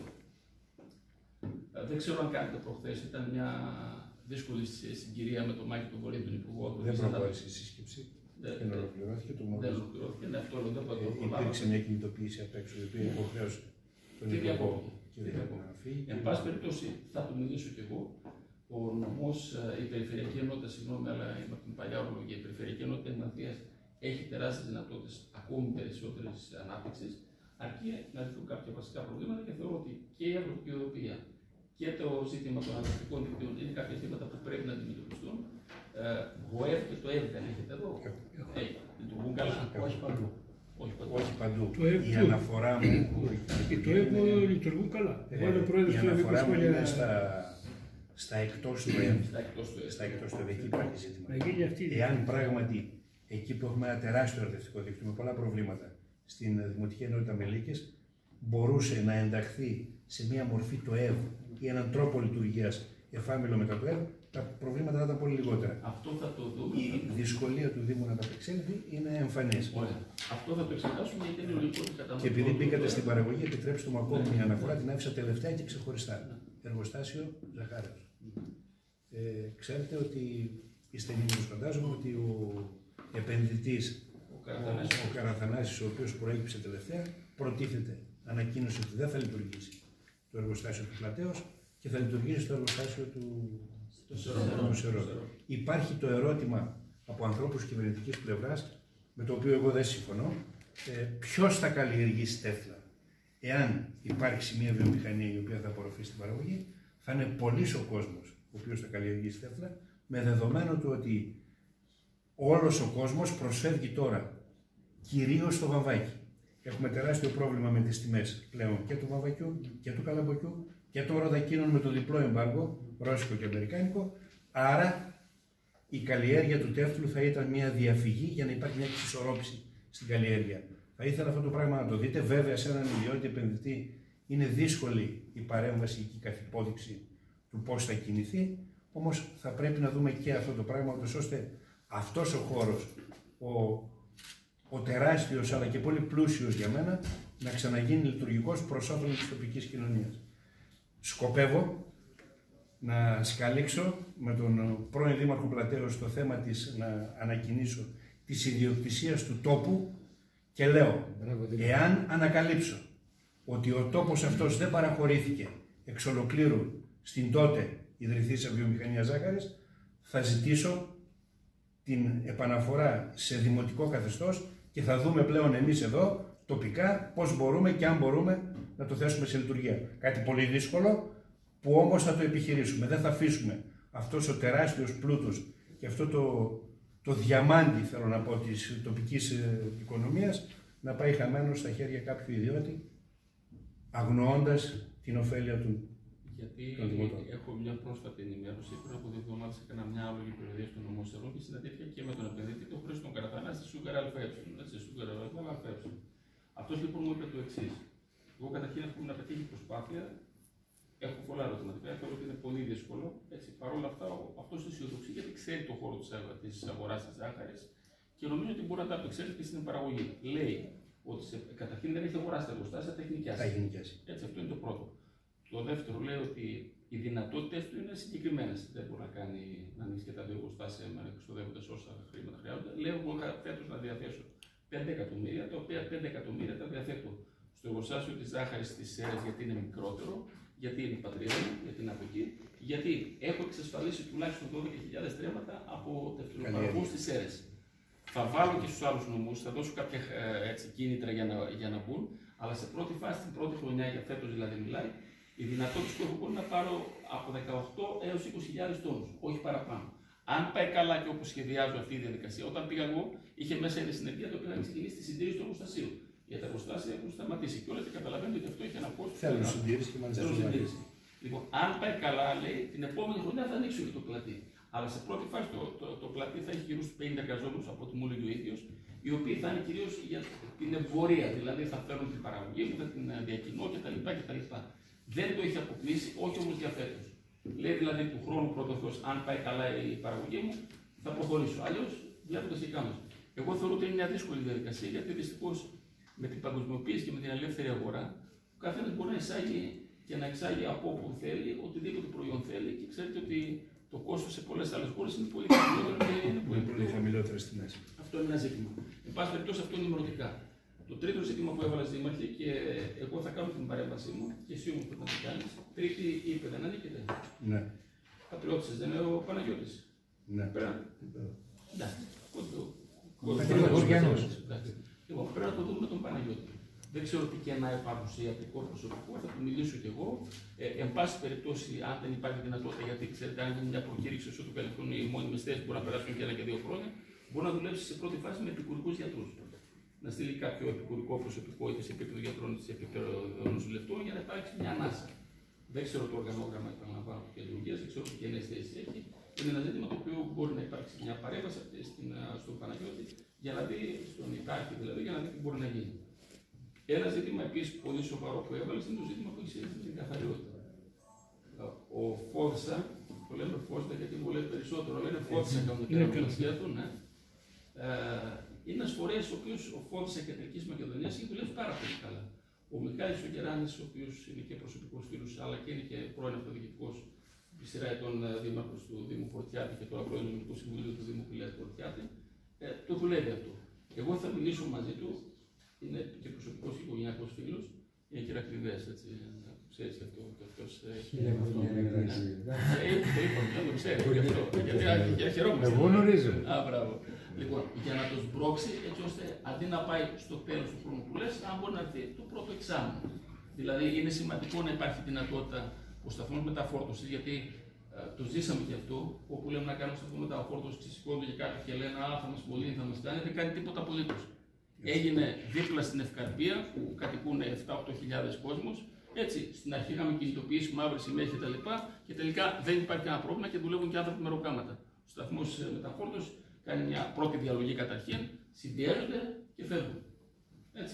S2: Δεν ξέρω αν κάνετε προχθές, ήταν μια δύσκολη συγκυρία με τον Μάκη τον Βορύδη, τον Υπουργό.
S1: Δεν προχώρησε η σύσκεψη. Δεν ολοκληρώθηκε το μόνο.
S2: Δεν ολοκληρώθηκε, ναι, αυτό λέω, δεν το
S1: υπήρξε μια κινητοποίηση απ' έξω, η οποία υποχρέωσε τον Υπουργό να φύγει.
S2: Εν πάση περιπτώσει, θα του μιλήσω κι εγώ. Ο νομός, η Περιφερειακή Ενότητα, συγγνώμη, αλλά είμαι από την παλιά ορολογία, η Περιφερειακή Ενότητα της Ναθίας έχει τεράστιες δυνατότητες ακόμη περισσότερης ανάπτυξης, αρκεί να λυθούν κάποια βασικά προβλήματα και θεωρώ ότι και η αγροτική οδοποιία και το ζήτημα των αγροτικών δικτύων είναι κάποια ζητήματα που πρέπει να αντιμετωπιστούν. ΓΟΕΒ και το ΕΒ δεν έχετε εδώ. Λειτουργούν καλά.
S1: Όχι παντού. Όχι παντού.
S3: Η αναφορά μου. Το ΕΒ λειτουργούν καλά.
S1: Η αναφορά μου είναι στα εκτός του ΕΒ. Στα εκτός του ΕΒ. Εκεί υπάρχει ζήτημα. Εάν πράγματι εκεί που έχουμε ένα τεράστιο αρτευτικό δίκτυο με πολλά προβλήματα στην Δημοτική Ενότητα Μελίκες, μπορούσε να ενταχθεί σε μία μορφή το ΕΒ ή έναν τρόπο λειτουργίας εφάμιλο μετά το ΕΒ, τα προβλήματα θα ήταν πολύ λιγότερα.
S2: Αυτό θα το δούμε.
S1: Η δυσκολία του Δήμου να τα απεξέλθει είναι εμφανής.
S2: Αυτό θα το εξετάσουμε γιατί είναι λογικό ότι κατανοούμε.
S1: Και επειδή μπήκατε στην παραγωγή, επιτρέψτε μου ακόμη μια αναφορά, την άφησα τελευταία και ξεχωριστά. Εργοστάσιο Ζαχάριος. Ξέρετε ότι είστε ενήμερος, φαντάζομαι, ότι ο επενδυτής, ο Καραθανάσης, ο οποίος προέκυψε τελευταία, προτίθεται, ανακοίνωσε ότι δεν θα λειτουργήσει το εργοστάσιο του Πλατέως και θα λειτουργήσει το εργοστάσιο του Σερό. Υπάρχει το ερώτημα από ανθρώπους κυβερνητικής πλευράς, με το οποίο εγώ δεν συμφωνώ, ποιος θα καλλιεργήσει τέφλα. Εάν υπάρξει μια βιομηχανία η οποία θα απορροφήσει την παραγωγή, θα είναι πολύς ο κόσμος ο οποίος θα καλλιεργήσει τέφλα, με δεδομένο του ότι όλος ο κόσμος προσφεύγει τώρα κυρίως στο βαμβάκι. Έχουμε τεράστιο πρόβλημα με τις τιμές πλέον και του βαμβακιού και του καλαμποκιού και τώρα δακίνων με το διπλό εμπάργο, ρώσικο και αμερικάνικο. Άρα η καλλιέργεια του τέφλου θα ήταν μια διαφυγή για να υπάρχει μια εξισορρόπηση στην καλλιέργεια. Θα ήθελα αυτό το πράγμα να το δείτε. Βέβαια, σε έναν ιδιότητα επενδυτή είναι δύσκολη η παρέμβαση και η καθυπόδειξη του πώς θα κινηθεί. Όμως θα πρέπει να δούμε και αυτό το πράγμα, ώστε αυτός ο χώρος, ο τεράστιος αλλά και πολύ πλούσιος για μένα, να ξαναγίνει λειτουργικός προς όφελος της τοπικής κοινωνίας. Σκοπεύω να σκαλίξω με τον πρώην Δήμαρχο Πλατέως το θέμα της, να ανακοινήσω της ιδιοκτησίας του τόπου και λέω, εάν ανακαλύψω ότι ο τόπος αυτός δεν παραχωρήθηκε εξ ολοκλήρου στην τότε ιδρυθήσα βιομηχανία Ζάχαρης, θα ζητήσω την επαναφορά σε δημοτικό καθεστώς και θα δούμε πλέον εμείς εδώ τοπικά πώς μπορούμε και αν μπορούμε να το θέσουμε σε λειτουργία. Κάτι πολύ δύσκολο που όμως θα το επιχειρήσουμε. Δεν θα αφήσουμε αυτός ο τεράστιος πλούτος και αυτό το διαμάντι, θέλω να πω, της τοπικής οικονομίας να πάει χαμένο στα χέρια κάποιου ιδιώτη, αγνοώντας την ωφέλεια του.
S2: Γιατί έχω μια πρόσφατη ενημέρωση. Πριν από 2 εβδομάδες έκανα μια άλογη περιοδία στον νομό Σερών και συναντήθηκα και με τον επενδυτή, τον Χρήστο Καραθανά, στη Σούγκαρα ΑΕ. Αυτό λοιπόν μου είπε το εξής. Εγώ καταρχήν εύχομαι να πετύχει προσπάθεια. Έχω πολλά ερωτηματικά. Θεωρώ ότι είναι πολύ δύσκολο. Παρ' όλα αυτά, αυτό αισιοδοξεί γιατί ξέρει το χώρο τη αγορά τη ζάχαρη και νομίζω ότι μπορεί να τα απεξέλθει και στην παραγωγή. Λέει ότι καταρχήν δεν έχει αγοράσει τα εργοστάσια, τα έχει νοικιάσει. Έτσι, αυτό είναι το πρώτο. Το δεύτερο λέει ότι οι δυνατότητες του είναι συγκεκριμένες. Δεν μπορεί να ανοίξει και τα 2 εργοστάσια εξοδεύοντας όσα χρήματα χρειάζονται. Λέω εγώ φέτος να διαθέσω 5 εκατομμύρια, τα οποία 5 εκατομμύρια τα διαθέτω στο εργοστάσιο της ζάχαρης της Σέρρες γιατί είναι μικρότερο, γιατί είναι η πατρίδα μου, γιατί είναι από εκεί, γιατί έχω εξασφαλίσει τουλάχιστον 12.000 τρέμματα από τευτροπαραγωγούς της Σέρρες. Θα βάλω και στους άλλους νομούς, θα δώσω κάποια κίνητρα για να μπουν, αλλά σε πρώτη φάση, την πρώτη χρονιά, για φέτος δηλαδή μιλάει, οι δυνατότητες που έχω μπορεί να πάρω από 18 έως 20.000 τόνους, όχι παραπάνω. Αν πάει καλά και όπως σχεδιάζω αυτή η διαδικασία, όταν πήγα εγώ, είχε μέσα η συνεργεία το οποίο είχαμε ξεκινήσει τη συντήρηση του εργοστασίου. Γιατί τα εργοστάσια έχουν σταματήσει και όλα και καταλαβαίνετε ότι αυτό έχει ένα κόστος.
S1: Θέλουν συντήρηση και μάλιστα.
S2: Λοιπόν, αν πάει καλά, λέει, την επόμενη χρονιά θα ανοίξω και το πλατή. Αλλά σε πρώτη φάση το πλατή θα έχει γύρω στους 50 εργαζόμενους από ό,τι μου έλεγε ο ίδιος, οι οποίοι θα είναι κυρίως για την εμπορία, δηλαδή θα φέρουν την παραγωγή μου, θα την διακινώ κτλ. Δεν το έχει αποκλείσει, όχι όμως για φέτος. Λέει δηλαδή του χρόνου πρώτο Θεός, αν πάει καλά η παραγωγή μου, θα προχωρήσω. Αλλιώς βλέποντας τι κάνω. Εγώ θεωρώ ότι είναι μια δύσκολη διαδικασία, γιατί δυστυχώς με την παγκοσμιοποίηση και με την ελεύθερη αγορά, ο καθένας μπορεί να εισάγει και να εξάγει από όπου θέλει, οτιδήποτε προϊόν θέλει και ξέρετε ότι το κόστος σε πολλές άλλες χώρες είναι πολύ χαμηλότερο και είναι πολύ
S1: χαμηλότερες τιμές.
S2: Αυτό είναι ένα ζήτημα. Εν πάση περιπτώσει, αυτό είναι ημερωτικά. Το τρίτο ζήτημα που έβαλε δήμαρχε και εγώ θα κάνω την παρέμβασή μου και εσύ όμως πρέπει να την κάνεις. Τρίτη είπε, δεν ανήκετε.
S1: Ναι.
S2: Πατριώτης, δεν είναι ο Παναγιώτης.
S1: Ναι.
S2: Εντάξει. Λοιπόν, πρέπει να το δούμε με τον Παναγιώτη. Δεν ξέρω τι κενά υπάρχουν σε ιατρικό προσωπικό, θα του μιλήσω κι εγώ. Εν πάση περιπτώσει, αν δεν υπάρχει δυνατότητα, γιατί ξέρετε, αν γίνει μια προκήρυξη όσο του καλυφθούν οι μόνιμες θέσεις, μπορεί να περάσουν και 1 και 2 χρόνια, μπορεί να δουλέψει σε πρώτη φάση με επικουρικούς γιατρούς. Να στείλει κάποιο επικουρικό προσωπικό είτε σε επίπεδο γιατρών είτε σε επίπεδο νοσηλευτών για να υπάρξει μια ανάσα. Δεν ξέρω το οργανόγραμμα επαναλαμβάνω του κέντρου υγείας, δεν ξέρω τι γενναίες θέσεις έχει. Είναι ένα ζήτημα το οποίο μπορεί να υπάρξει μια παρέμβαση στον Παναγιώτη για να δει, στον Ιτάρχη δηλαδή, για να δει τι μπορεί να γίνει. Ένα ζήτημα επίσης πολύ σοβαρό που έβαλε είναι το ζήτημα που έχει σχέση με την καθαριότητα. Ο Φόδσα, το λέμε Φόδσα γιατί μου λέει περισσότερο, αλλά είναι Φόδσα κανονικά η ονομασία του, ναι. Είναι ένας φορέας ο οποίος ο Φόδσα Κεντρικής Μακεδονίας έχει δουλεύει πάρα πολύ καλά. Ο Μιχάλης ο Γεράνης, ο οποίος είναι και προσωπικός φίλος, αλλά και είναι και πρώην αυτοδιοικητικός επί σειρά ετών δήμαρχος του Δήμου Φορτιάτη και τώρα πρώην Νομικού Συμβουλίου του Δήμου Πηλαίας Φορτιάτη, το δουλεύει αυτό. Εγώ θα μιλήσω μαζί του, είναι και προσωπικός και οικογενειακός φίλος, είναι και Ηρακλειδές, έτσι. Ξέρεις και αυτό, και αυτός έχει. Το είπαμε, δεν το ξέρει. Γιατί χαιρόμαστε.
S3: Εγώ γνωρίζω.
S2: Α, μπράβο. Λοιπόν, για να το σμπρώξει, έτσι ώστε αντί να πάει στο τέλος του χρόνου που λες, αν μπορεί να έρθει το πρώτο εξάμηνο. Δηλαδή, είναι σημαντικό να υπάρχει δυνατότητα ο σταθμός μεταφόρτωσης, γιατί το ζήσαμε και αυτό, όπου λέμε να κάνουμε σταθμό μεταφόρτωσης, ξεσηκώνονται και κάποιοι και λένε Α, θα μας μολύνει, θα μας κάνει, δεν κάνει τίποτα απολύτως. Έγινε δίπλα στην Ευκαρπία, που κατοικούν 7-8 χιλιάδες κόσμος. Έτσι, στην αρχή είχαμε κινητοποιήσει μαύρες σημαίες κτλ. Και τελικά δεν υπάρχει κανένα πρόβλημα και δουλεύουν και άνθρωποι με ροκάματα. Ο σταθμός μεταφόρτωσης κάνει μια πρώτη διαλογή καταρχήν, συνδυάζονται και φεύγουν. Έτσι.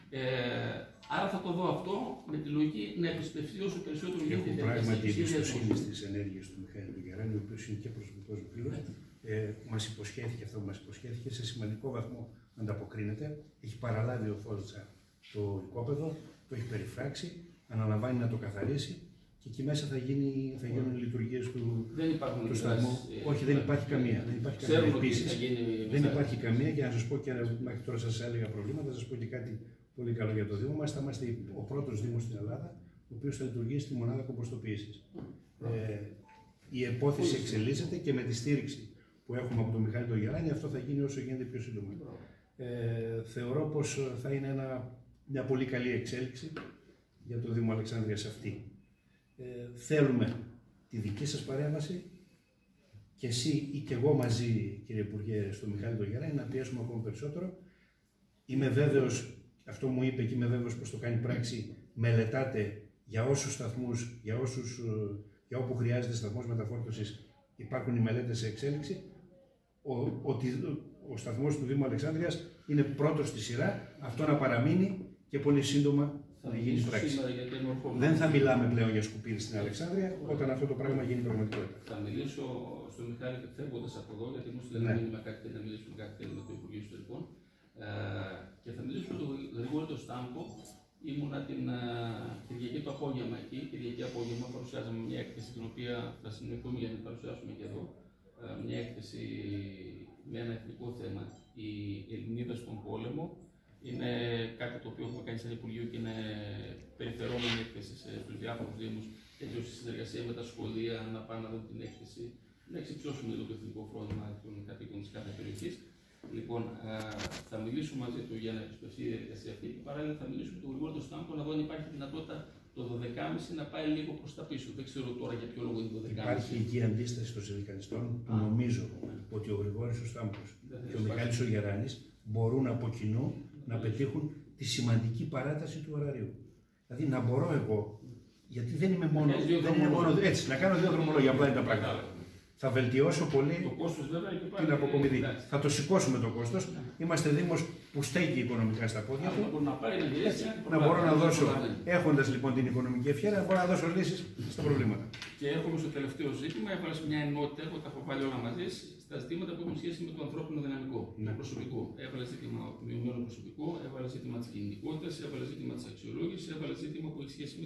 S2: Άρα θα το δω αυτό με τη λογική να επισπευθεί όσο περισσότερο γίνεται.
S1: Έχω πράγματι εμπιστοσύνη στις ενέργειες του Μιχάλη του Γεράνη, ο οποίος είναι και προσωπικός μου φίλος. Μας υποσχέθηκε αυτό που μας υποσχέθηκε, σε σημαντικό βαθμό ανταποκρίνεται. Έχει παραλάβει ο Φόδσα το οικόπεδο, το έχει περιφράξει, αναλαμβάνει να το καθαρίσει και εκεί μέσα θα γίνουν οι λειτουργίες του σταθμού. Όχι, δεν υπάρχει καμία. Επίσης, δεν υπάρχει καμία και να σας πω και μέχρι τώρα σας έλεγα προβλήματα, θα σας πω και κάτι πολύ καλό για το Δήμο μας. Θα είμαστε ο πρώτος Δήμος στην Ελλάδα, ο οποίος θα λειτουργήσει στη μονάδα κομποστοποίησης. Η υπόθεση εξελίσσεται και με τη στήριξη που έχουμε από τον Μιχάλη τον Γεράνη, αυτό θα γίνει όσο γίνεται πιο σύντομα. Θεωρώ πως θα είναι μια πολύ καλή εξέλιξη για το Δήμο Αλεξάνδρειας αυτή. Θέλουμε τη δική σας παρέμβαση και εσύ ή και εγώ μαζί, κύριε Υπουργέ, στο Μιχάλη τον Γεράνη, να πιέσουμε ακόμα περισσότερο. Είμαι βέβαιος, αυτό μου είπε και είμαι βέβαιος πως το κάνει πράξη, μελετάτε για όσους σταθμούς, για όπου χρειάζεται σταθμός μεταφόρτωσης, υπάρχουν οι μελέτες σε εξέλιξη. Ο σταθμός του Δήμου Αλεξάνδρειας είναι πρώτος στη σειρά, αυτό να παραμείνει και πολύ σύντομα να γίνει πράξη. Δεν θα μιλάμε πλέον για σκουπίδι στην Αλεξάνδρεια όταν αυτό το πράγμα γίνει πραγματικότητα.
S2: Θα μιλήσω στον Μιχάλη φεύγοντας από εδώ, γιατί μου στείλει μήνυμα κάτι και να μιλήσουμε κάτι τέλος με το Υπουργείο Ιστορικών. Και θα μιλήσω το Γρηγόρη το Στάμπο. Ήμουνα την Κυριακή το απόγευμα εκεί. Κυριακή απόγευμα παρουσιάζαμε μια έκθεση την οποία θα συνεχίσουμε για να την παρουσιάσουμε και εδώ. Μια έκθεση με ένα εθνικό θέμα. Η Ελληνίδα στον πόλεμο. Είναι κάτι το οποίο έχουμε κάνει σαν Υπουργείο και είναι περιφερόμενη έκθεση στους διάφορους Δήμους, έτσι ώστε στη συνεργασία με τα σχολεία να πάνε να δουν την έκθεση, να εξυψώσουμε λίγο το εθνικό πρόβλημα των κατοίκων της κάθε περιοχής. Λοιπόν, θα μιλήσουμε μαζί του για να επισπευθεί η διαδικασία αυτή και παράλληλα θα μιλήσουμε με τον Γρηγόρη τον Στάμπο να δω αν υπάρχει δυνατότητα το 12.30 να πάει λίγο προς τα πίσω. Δεν ξέρω τώρα για ποιο λόγο είναι το 12.30.
S1: Υπάρχει εκεί αντίσταση των συνδικαλιστών που νομίζω ότι ο Γρηγόρης ο Στάμπος και ο Μιχάλης ο Γεράνης μπορούν από κοινού να πετύχουν τη σημαντική παράταση του ωραρίου. Δηλαδή να μπορώ εγώ, γιατί δεν είμαι μόνο έτσι, να κάνω 2 δρομολόγια, απλά είναι τα πράγματα. Θα βελτιώσω πολύ την αποκομιδή. Θα το σηκώσουμε το κόστος. Είμαστε Δήμος που στέκει οικονομικά στα πόδια του. Να μπορώ να δώσω, έχοντας λοιπόν την οικονομική ευχέρεια, να μπορώ να δώσω λύσεις στα προβλήματα.
S2: Και έρχομαι στο τελευταίο ζήτημα. Έβαλα μια ενότητα, εγώ τα έχω βάλει όλα μαζί, στα ζητήματα που έχουν σχέση με το ανθρώπινο δυναμικό, το προσωπικό. Έβαλα ζήτημα μειωμένο προσωπικό, έβαλα ζήτημα της κινητικότητας, έβαλα ζήτημα της αξιολόγησης, έβαλα ζήτημα που έχει σχέση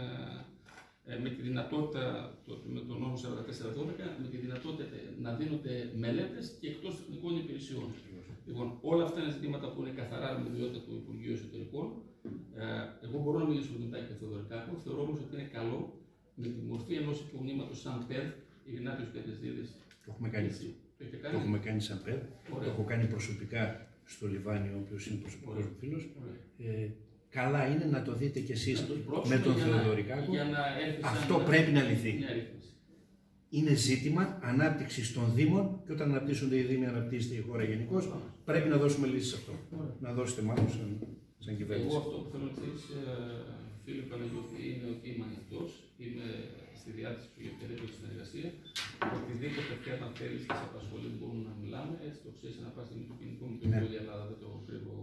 S2: με τη δυνατότητα, με τον νόμο 4412, με τη δυνατότητα να δίνονται μελέτες και εκτός τεχνικών υπηρεσιών. Λοιπόν, όλα αυτά είναι ζητήματα που είναι καθαρά αρμοδιότητα του Υπουργείου Εσωτερικών. Εγώ μπορώ να μιλήσω με τον Τάκη Θεοδωρικάκο. Θεωρώ όμως ότι είναι καλό με τη μορφή ενός υπομνήματος σαν ΠΕΔ, Ειρηνάτιος Κατεσδίδης.
S1: Το έχουμε κάνει σαν ΠΕΔ. Το έχω κάνει προσωπικά στο Λιβάνι, ο οποίος είναι προσωπικός μου φίλος. Καλά είναι να το δείτε κι εσείς με τον Θεοδωρικάκο. Αυτό πρέπει να λυθεί. Είναι ζήτημα ανάπτυξης των Δήμων και όταν αναπτύσσονται οι Δήμοι, αναπτύσσεται η χώρα γενικώς. Πρέπει να δώσουμε λύσεις σε αυτό. Να δώσετε μάλλον σαν κυβέρνηση.
S2: Εγώ αυτό που θέλω να ξέρεις, φίλε Παναγιώτη, είναι ότι είμαι ανοιχτός. Είμαι στη διάθεση του για οποιαδήποτε συνεργασία. Οτιδήποτε πια να θέλεις και σε απασχολεί, μπορούμε να μιλάμε. Έτσι το ξέρεις, να πας με το κινητό μου και όλη η Ελλάδα δεν το κρύβω.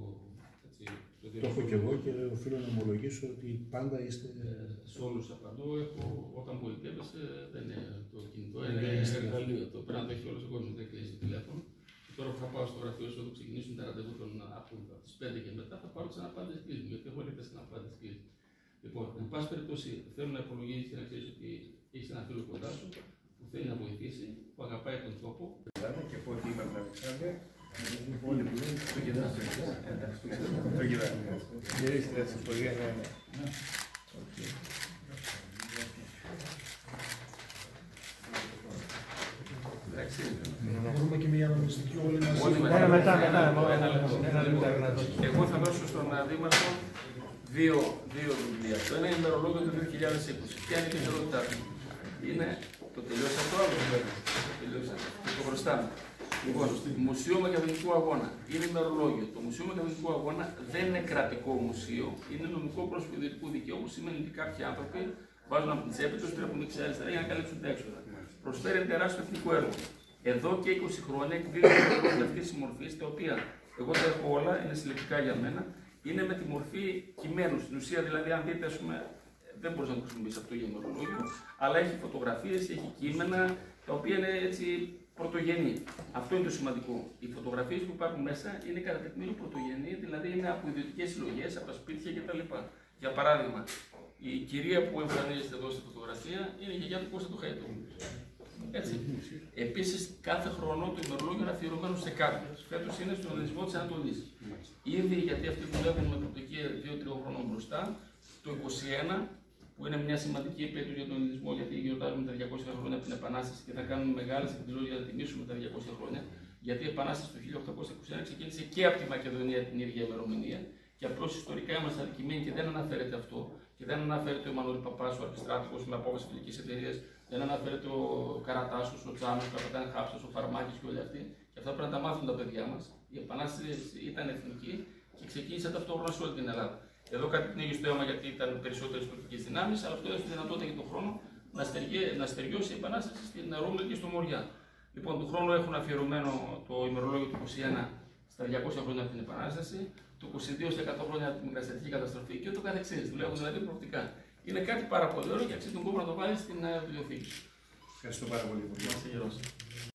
S1: Το έχω και εγώ και οφείλω να ομολογήσω ότι πάντα είστε.
S2: Σε όλους απαντώ. Όταν πολιτεύεσαι, δεν είναι το κινητό, είναι εργαλείο. Το πρέπει να το έχει όλος ο κόσμος, δεν κλείσει το τηλέφωνο. Και τώρα που θα πάω στο γραφείο σου, όταν ξεκινήσουν τα ραντεβού από τις 5 και μετά, θα πάρω τις αναπάντες κλείσμου, γιατί έχω έρχεται στην αναπάντες κλείσμου. Λοιπόν, εν πάση περιπτώσει, θέλω να υπολογίσεις και να ξέρεις ότι έχεις ένα φίλο κοντά σου που θέλει να βοηθήσει, που αγαπάει τον τόπο.
S1: Και από ό,τι είπαμε την Αλεξάνδρεια, όλοι που είναι το κοιτάξτε. Το κοιτάξτε. Γυρίστε έτσι, πολύ ωραία.
S3: Μπορούμε και μια νομιστική όλοι
S2: Ένα
S3: μετά.
S2: Εγώ θα δώσω στον Δήμαρχο δύο βιβλία. Το ένα είναι ημερολόγιο του 2020. Ποια είναι η ιδιαιτερότητά του? Είναι το τελειώσα το άλλο. Το χρωστάμε. Λοιπόν, Μουσείο Μακεδονικού Αγώνα είναι ημερολόγιο. Το Μουσείο Μακεδονικού Αγώνα δεν είναι κρατικό μουσείο, είναι νομικό πρόσωπο ιδιωτικού δικαίου, που σημαίνει ότι κάποιοι άνθρωποι βάζουν από την τσέπη του, τρέχουν δεξιά-αριστερά για να καλύψουν τα έξοδα. Προσφέρει ένα τεράστιο εθνικό έργο. Εδώ και 20 χρόνια εκδίδονται αυτή τη μορφή, τα οποία εγώ τα έχω όλα, είναι συλλεκτικά για μένα, είναι με τη μορφή κειμένου. Στην ουσία, δηλαδή, αν δείτε, ας πούμε, δεν μπορεί να το χρησιμοποιήσει αυτό για ημερολόγιο, αλλά έχει φωτογραφίες, έχει κείμενα, τα οποία είναι έτσι πρωτογενή. Αυτό είναι το σημαντικό. Οι φωτογραφίες που υπάρχουν μέσα είναι κατά τεκμήριο πρωτογενή, δηλαδή είναι από ιδιωτικές συλλογές, από τα σπίτια κτλ. Για παράδειγμα, η κυρία που εμφανίζεται εδώ στη φωτογραφία είναι η γιαγιά του Κώστα του Χαϊτού. Έτσι. Επίσης, κάθε χρόνο το ημερολόγιο είναι αφιερωμένο σε κάποιους. Φέτος είναι στον Ελληνισμό της Ανατολής. Ήδη γιατί αυτοί δουλεύουν με πρωτοκία 2-3 χρόνων μπροστά, το 2021 που είναι μια σημαντική επέτειος για τον ελληνισμό, γιατί γιορτάζουμε τα 200 χρόνια από την Επανάσταση και θα κάνουμε μεγάλες εκδηλώσεις για να τιμήσουμε τα 200 χρόνια. Γιατί η Επανάσταση του 1821 ξεκίνησε και από τη Μακεδονία την ίδια ημερομηνία. Και απλώς ιστορικά είμαστε αδικημένοι και δεν αναφέρεται αυτό. Και δεν αναφέρεται ο Μανώλη Παπάς, ο αρχιστράτηγος με απόφαση φιλικής εταιρείας. Δεν αναφέρεται ο Καρατάσος, ο Τσάνος, ο Καπετάν Χάψας, ο Φαρμάκης και όλοι αυτοί. Και αυτά πρέπει να τα μάθουν τα παιδιά μας. Η Επανάσταση ήταν εθνική και ξεκίνησε ταυτόχρονα σε όλη την Ελλάδα. Εδώ κάτι πνίγει στο αίμα γιατί ήταν περισσότερες τουρκικές δυνάμεις, αλλά αυτό έδωσε τη δυνατότητα για τον χρόνο να στεριώσει η Επανάσταση στην Ρούμελ και στο Μοριά. Λοιπόν, του χρόνου έχουν αφιερωμένο το ημερολόγιο του 21 στα 200 χρόνια από την Επανάσταση, το 22 στα 100 χρόνια από την Μικρασιατική καταστροφή και ούτω καθεξής. Δουλεύουν δηλαδή προοπτικά. Είναι κάτι πάρα πολύ ωραίο και αξίζει τον κόπο να το βάλει στην βιβλιοθήκη.
S1: Ευχαριστώ πάρα πολύ.